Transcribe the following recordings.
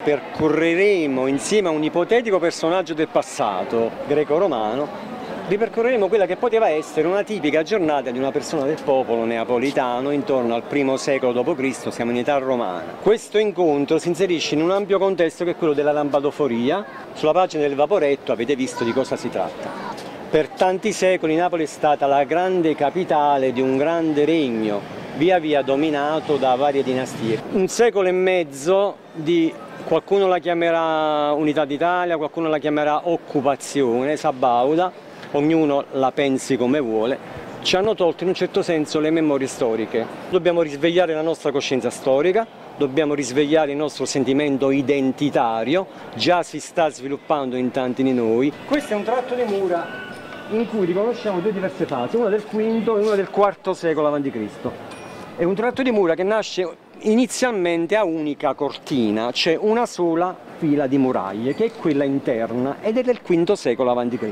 Percorreremo insieme a un ipotetico personaggio del passato greco-romano, ripercorreremo quella che poteva essere una tipica giornata di una persona del popolo neapolitano intorno al I secolo d.C., siamo in età romana. Questo incontro si inserisce in un ampio contesto che è quello della lampadoforia. Sulla pagina del Vaporetto avete visto di cosa si tratta. Per tanti secoli Napoli è stata la grande capitale di un grande regno, via via dominato da varie dinastie. Un secolo e mezzo di, qualcuno la chiamerà Unità d'Italia, qualcuno la chiamerà occupazione, sabauda, ognuno la pensi come vuole, ci hanno tolto in un certo senso le memorie storiche. Dobbiamo risvegliare la nostra coscienza storica, dobbiamo risvegliare il nostro sentimento identitario, già si sta sviluppando in tanti di noi. Questo è un tratto di mura in cui riconosciamo due diverse fasi, una del V e una del IV secolo a.C. È un tratto di mura che nasce inizialmente a unica cortina, c'è una sola fila di muraglie che è quella interna ed è del V secolo a.C.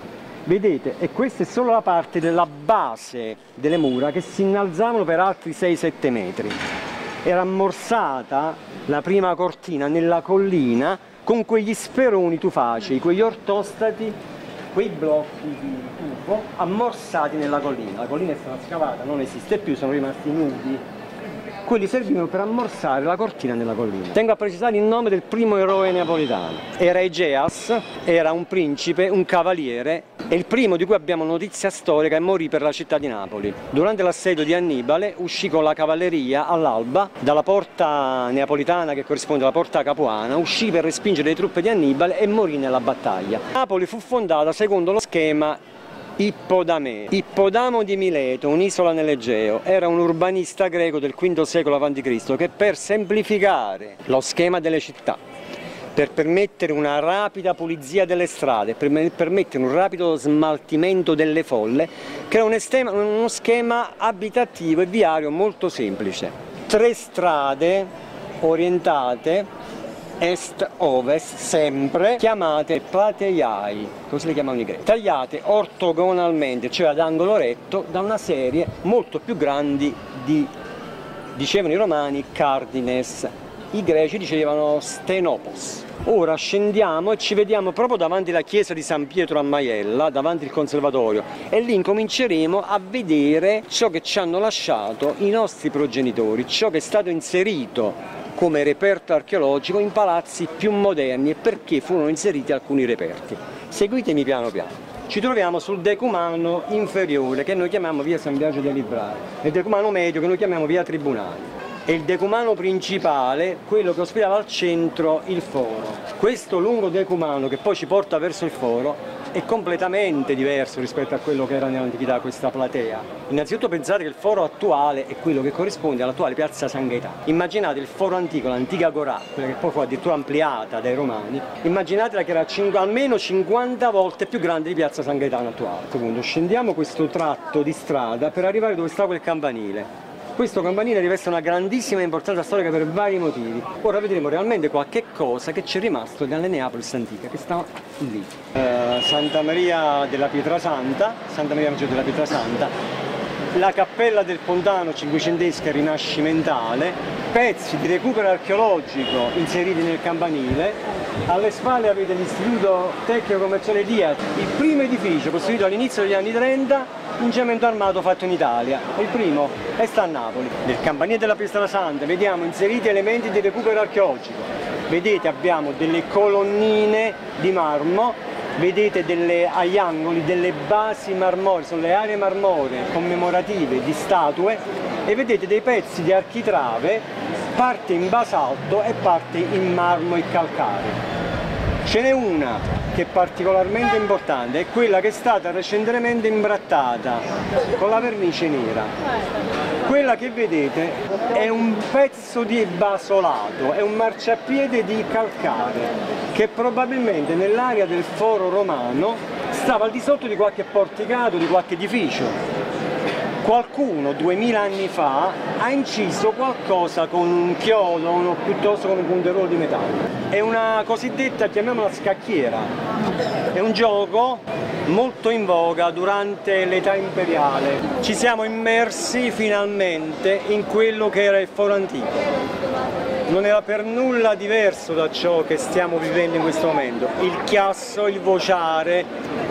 Vedete, e questa è solo la parte della base delle mura che si innalzavano per altri 6-7 metri. Era ammorsata la prima cortina nella collina con quegli speroni tufacei, quegli ortostati, quei blocchi di tufo ammorsati nella collina. La collina è stata scavata, non esiste più, sono rimasti nudi. Quelli servivano per ammorsare la cortina nella collina. Tengo a precisare il nome del primo eroe napoletano. Era Egeas, era un principe, un cavaliere, è il primo di cui abbiamo notizia storica e morì per la città di Napoli. Durante l'assedio di Annibale uscì con la cavalleria all'alba dalla porta neapolitana che corrisponde alla porta capuana, uscì per respingere le truppe di Annibale e morì nella battaglia. Napoli fu fondata secondo lo schema Ippodameo. Ippodamo di Mileto, un'isola nell'Egeo, era un urbanista greco del V secolo a.C. che per semplificare lo schema delle città, per permettere una rapida pulizia delle strade, per permettere un rapido smaltimento delle folle, crea uno schema abitativo e viario molto semplice. 3 strade orientate est-ovest, sempre chiamate plateiai, così le chiamavano i greci, tagliate ortogonalmente, cioè ad angolo retto, da una serie molto più grandi di, dicevano i romani, cardines, i greci dicevano stenopos. Ora scendiamo e ci vediamo proprio davanti alla chiesa di San Pietro a Maiella, davanti al conservatorio, e lì incominceremo a vedere ciò che ci hanno lasciato i nostri progenitori, ciò che è stato inserito come reperto archeologico in palazzi più moderni e perché furono inseriti alcuni reperti. Seguitemi piano piano. Ci troviamo sul decumano inferiore che noi chiamiamo via San Biagio dei Librari e il decumano medio che noi chiamiamo via Tribunali. E il decumano principale, quello che ospitava al centro il foro. Questo lungo decumano che poi ci porta verso il foro è completamente diverso rispetto a quello che era nell'antichità questa platea. Innanzitutto pensate che il foro attuale è quello che corrisponde all'attuale piazza San Gaetano. Immaginate il foro antico, l'antica Agorà, quella che poi fu addirittura ampliata dai romani, immaginatela che era almeno 50 volte più grande di piazza San Gaetano attuale. Secondo, scendiamo questo tratto di strada per arrivare dove sta quel campanile. Questo campanile riveste una grandissima importanza storica per vari motivi. Ora vedremo realmente qualche cosa che ci è rimasto dalle Neapolis antica, che sta lì. Santa Maria della Pietrasanta, Santa Maria Maggiore della Pietrasanta, la cappella del Pontano cinquecentesca rinascimentale, pezzi di recupero archeologico inseriti nel campanile. Alle spalle avete l'Istituto Tecnico Commerciale DIA, il primo edificio costruito all'inizio degli anni 30 in cemento armato fatto in Italia. Il primo sta a Napoli. Nel campanile della Pietrasanta vediamo inseriti elementi di recupero archeologico. Vedete, abbiamo delle colonnine di marmo, vedete agli angoli delle basi marmoree, sono le aree marmoree commemorative di statue, e vedete dei pezzi di architrave, parte in basalto e parte in marmo e calcare. Ce n'è una che è particolarmente importante, è quella che è stata recentemente imbrattata con la vernice nera. Quella che vedete è un pezzo di basolato, è un marciapiede di calcare che probabilmente nell'area del foro romano stava al di sotto di qualche porticato, di qualche edificio. Qualcuno 2000 anni fa ha inciso qualcosa con un chiodo o piuttosto con un punteruolo di metallo. È una cosiddetta, chiamiamola scacchiera, è un gioco molto in voga durante l'età imperiale. Ci siamo immersi finalmente in quello che era il foro antico. non era per nulla diverso da ciò che stiamo vivendo in questo momento. Il chiasso, il vociare,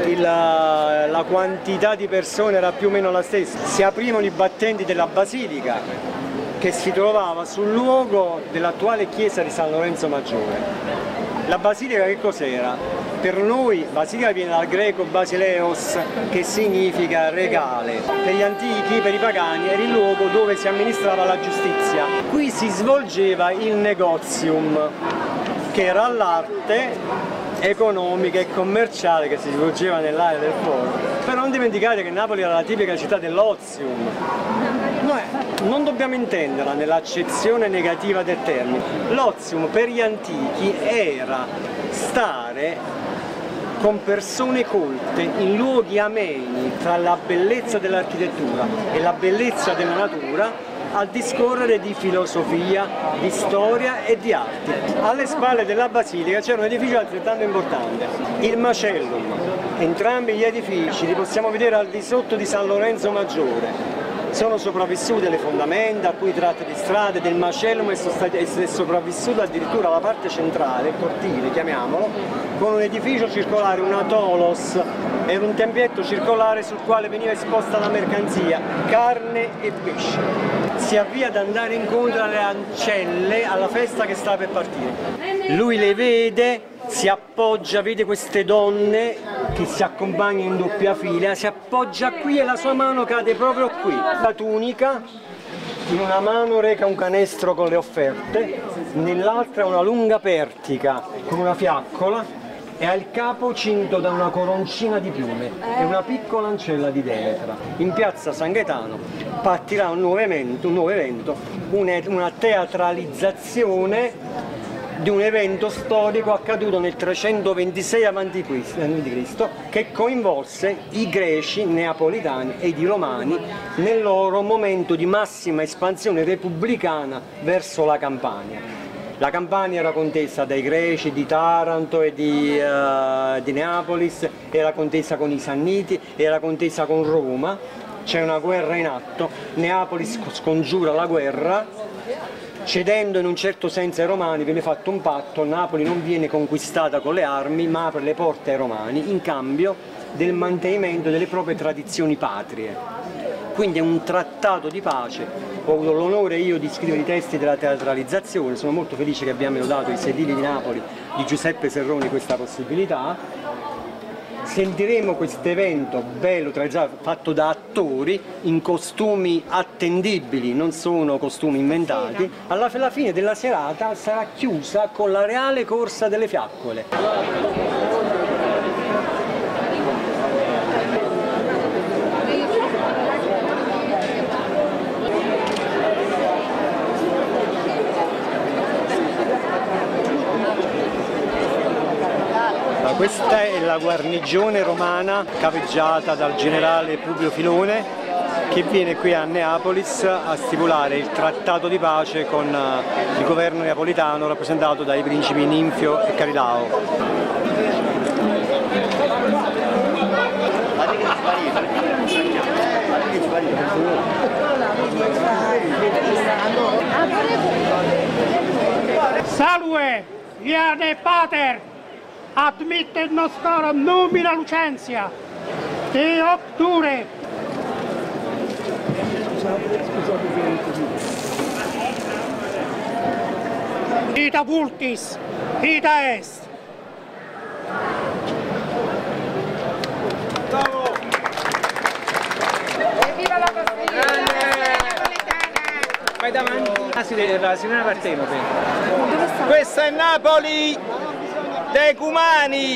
la quantità di persone era più o meno la stessa. Si aprivano i battenti della Basilica, che si trovava sul luogo dell'attuale chiesa di San Lorenzo Maggiore. La Basilica che cos'era? Per noi Basilica viene dal greco basileos, che significa regale. Per gli antichi, per i pagani, era il luogo dove si amministrava la giustizia. Qui si svolgeva il negotium, che era l'arte economica e commerciale che si svolgeva nell'area del foro. Però non dimenticate che Napoli era la tipica città dell'ozium. Noi non dobbiamo intenderla nell'accezione negativa del termine. L'ozium per gli antichi era stare con persone colte in luoghi ameni tra la bellezza dell'architettura e la bellezza della natura, a discorrere di filosofia, di storia e di arti. Alle spalle della Basilica c'era un edificio altrettanto importante, il Macellum. Entrambi gli edifici li possiamo vedere al di sotto di San Lorenzo Maggiore. Sono sopravvissute le fondamenta, a cui tratte di strade del Macellum è sopravvissuta addirittura la parte centrale, il cortile chiamiamolo, con un edificio circolare, una tolos, era un tempietto circolare sul quale veniva esposta la mercanzia, carne e pesce. Si avvia ad andare incontro alle ancelle alla festa che sta per partire. Lui le vede, si appoggia, vede queste donne che si accompagnano in doppia fila, si appoggia qui e la sua mano cade proprio qui. La tunica, in una mano reca un canestro con le offerte, nell'altra una lunga pertica con una fiaccola e ha il capo cinto da una coroncina di piume e una piccola ancella di Demetra. In piazza San Gaetano partirà un nuovo evento, una teatralizzazione di un evento storico accaduto nel 326 a.C. che coinvolse i greci, neapolitani ed i romani nel loro momento di massima espansione repubblicana verso la Campania. La Campania era contesa dai greci di Taranto e di Neapolis, era contesa con i Sanniti, era contesa con Roma, c'è una guerra in atto, Neapolis scongiura la guerra, cedendo in un certo senso ai Romani viene fatto un patto, Napoli non viene conquistata con le armi ma apre le porte ai Romani in cambio del mantenimento delle proprie tradizioni patrie. Quindi è un trattato di pace. Ho avuto l'onore io di scrivere i testi della teatralizzazione, sono molto felice che abbiamo dato ai sedili di Napoli di Giuseppe Serroni questa possibilità. Sentiremo questo evento bello, fatto da attori in costumi attendibili, non sono costumi inventati. Alla fine della serata sarà chiusa con la reale corsa delle fiaccole. Questa è la guarnigione romana capeggiata dal generale Publio Filone che viene qui a Neapolis a stipulare il trattato di pace con il governo neapolitano rappresentato dai principi Ninfio e Carilao. Salve, viane pater! Admette nostrorum numina Lucentia, de octure. Ita vultis, ita est. Bravo! Evviva la Basilica napoletana! Vai davanti, la signora Partenope. Questa è Napoli dei Cumani!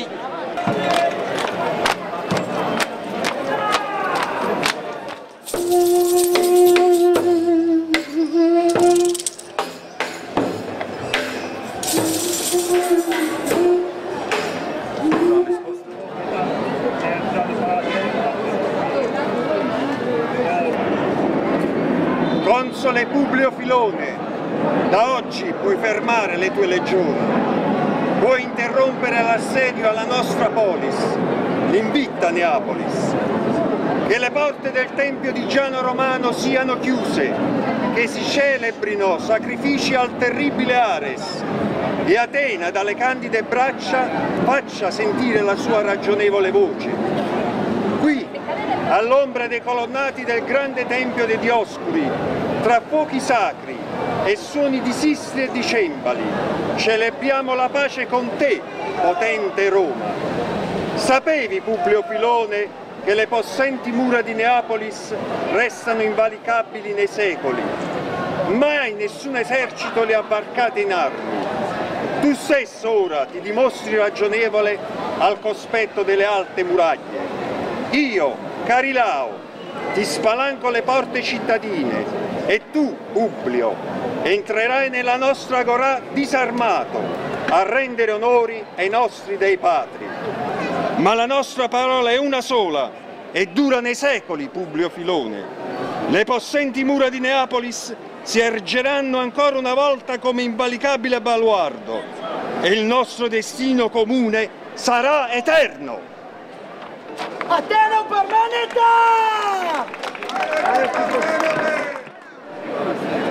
Console Publio Filone, da oggi puoi fermare le tue legioni. Puoi interrompere l'assedio alla nostra polis, l'invitta Neapolis. che le porte del Tempio di Giano Romano siano chiuse, che si celebrino sacrifici al terribile Ares e Atena dalle candide braccia faccia sentire la sua ragionevole voce. Qui, all'ombra dei colonnati del grande Tempio dei Dioscuri, tra fuochi sacri e suoni di sistri e di cembali, celebriamo la pace con te, potente Roma. Sapevi, Publio Filone, che le possenti mura di Neapolis restano invalicabili nei secoli. Mai nessun esercito le ha varcate in armi. Tu stesso ora ti dimostri ragionevole al cospetto delle alte muraglie. Io, Carilao, ti spalanco le porte cittadine e tu, Publio, entrerai nella nostra agorà disarmato a rendere onori ai nostri dei patri. Ma la nostra parola è una sola e dura nei secoli, Publio Filone. Le possenti mura di Neapolis si ergeranno ancora una volta come invalicabile baluardo e il nostro destino comune sarà eterno. Atena permanente!